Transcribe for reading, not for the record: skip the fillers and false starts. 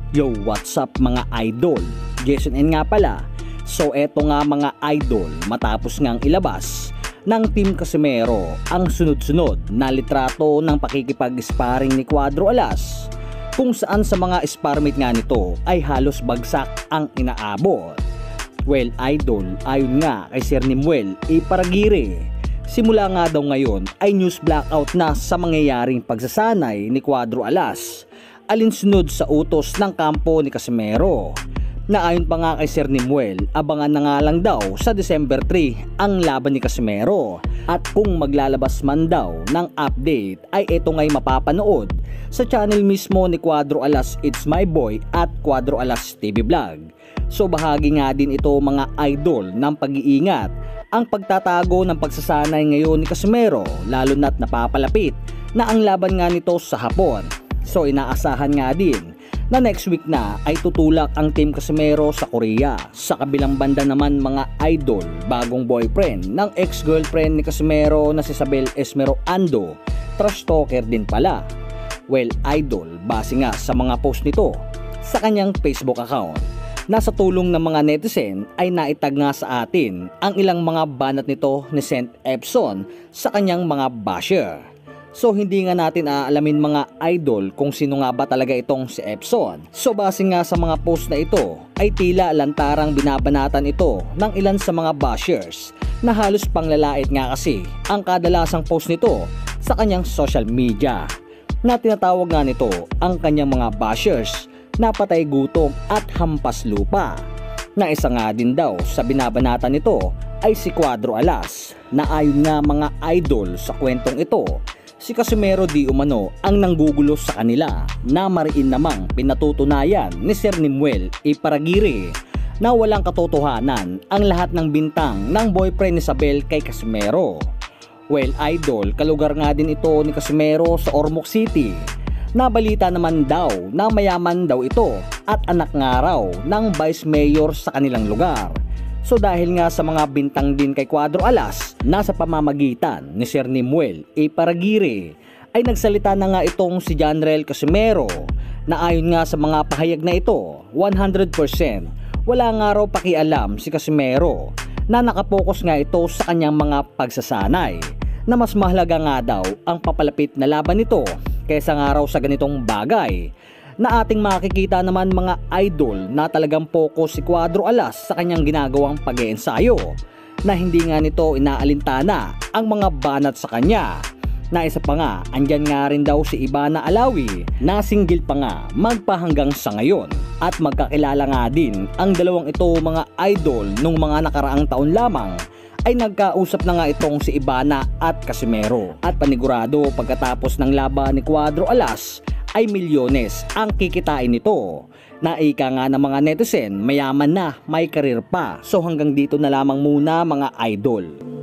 Yo, what's up mga idol? Jason N nga pala. So eto nga mga idol, matapos ngang ilabas ng Team Casimero ang sunod-sunod na litrato ng pakikipag-sparring ni Cuadro Alas, kung saan sa mga sparmate nga nito ay halos bagsak ang inaabot. Well idol, ayon nga kay Sir Nimuel Iparagire, simula nga daw ngayon ay news blackout na sa mangyayaring pagsasanay ni Cuadro Alas alinsunod sa utos ng kampo ni Casimero, na ayon pa nga kay Sir Nimuel, abangan na nga lang daw sa December 3 ang laban ni Casimero, at kung maglalabas man daw ng update ay ito ngay mapapanood sa channel mismo ni Cuadro Alas It's My Boy at Cuadro Alas TV Vlog. So bahagi nga din ito mga idol ng pag-iingat ang pagtatago ng pagsasanay ngayon ni Casimero, lalo na't napapalapit na ang laban nga nito sa Hapon. So inaasahan nga din na next week na ay tutulak ang Team Casimero sa Korea. Sa kabilang banda naman mga idol, bagong boyfriend ng ex-girlfriend ni Casimero na si Isabel Esmero Ando, trash talker din pala. Well idol, base nga sa mga post nito sa kanyang Facebook account, na sa tulong ng mga netizen ay naitag nga sa atin ang ilang mga banat nito ni Saint Epson sa kanyang mga basher. So hindi nga natin aalamin mga idol kung sino nga ba talaga itong si Epson. So base nga sa mga post na ito ay tila lantarang binabanatan ito ng ilan sa mga bashers, na halos panglalait nga kasi ang kadalasang post nito sa kanyang social media, na tinatawag nga nito ang kanyang mga bashers na patay gutom at hampas lupa. Na isa nga din daw sa binabanatan nito ay si Cuadro Alas, na ayon nga mga idol sa kwentong ito, si Casimero di umano ang nanggugulo sa kanila, na mariin namang pinatutunayan ni Sir Nimuel Iparagire na walang katotohanan ang lahat ng bintang ng boyfriend ni Isabel kay Casimero. Well idol, kalugar nga din ito ni Casimero sa Ormoc City. Nabalita naman daw na mayaman daw ito at anak nga raw ng vice mayor sa kanilang lugar. So dahil nga sa mga bintang din kay Cuadro Alas, nasa pamamagitan ni Sir Nimuel Iparagire, ay nagsalita na nga itong si Janrel Casimero, na ayon nga sa mga pahayag na ito, 100% wala nga raw pakialam si Casimero, na nakapokus nga ito sa kanyang mga pagsasanay, na mas mahalaga nga daw ang papalapit na laban nito kaysa nga raw sa ganitong bagay, na ating makikita naman mga idol na talagang focus si Cuadro Alas sa kanyang ginagawang pag-iensayo, na hindi nga nito inaalintana ang mga banat sa kanya. Na isa pa nga, andyan nga rin daw si Ivana Alawi, na single pa nga magpahanggang sa ngayon, at magkakilala nga din ang dalawang ito mga idol nung mga nakaraang taon lamang ay nagkausap na nga itong si Ivana at Casimero, at panigurado pagkatapos ng laban ni Cuadro Alas ay milyones ang kikitain nito, na ika nga ng mga netizen, mayaman na, may karir pa. So hanggang dito na lamang muna mga idol.